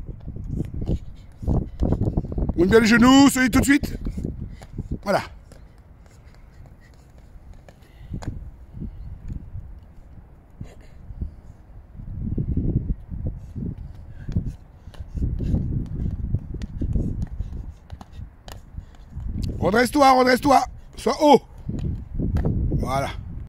Monte bien les genoux, solide tout de suite. Voilà. Redresse-toi, redresse-toi. Sois haut. Voilà.